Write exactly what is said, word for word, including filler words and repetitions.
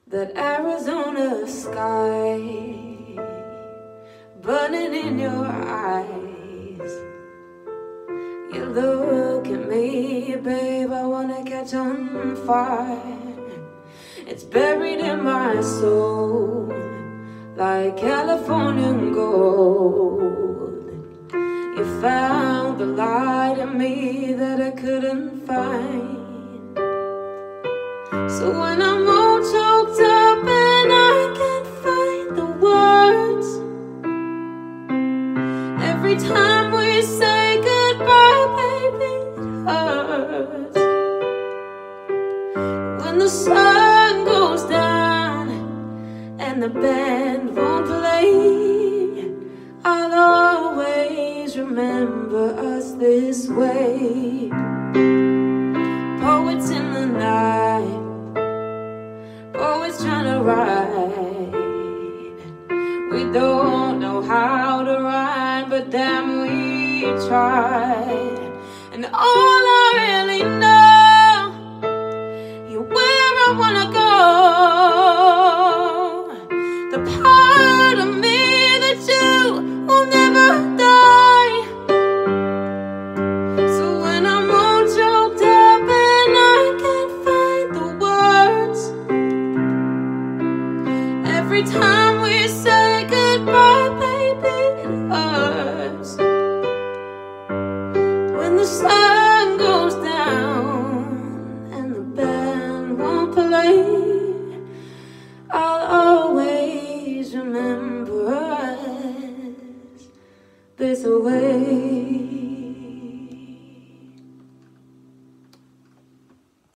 That Arizona sky burning in your eyes. You look at me, babe, I wanna catch on fire. It's buried in my soul like Californian gold. You found the light in me that I couldn't find. So when I'm all choked up and I can't find the words, every time we say goodbye, baby, it hurts. When the sun goes down and the band won't play, I'll always remember us this way. Poets in the night, always trying to write. We don't know how to rhyme, but damn we tried. And all I really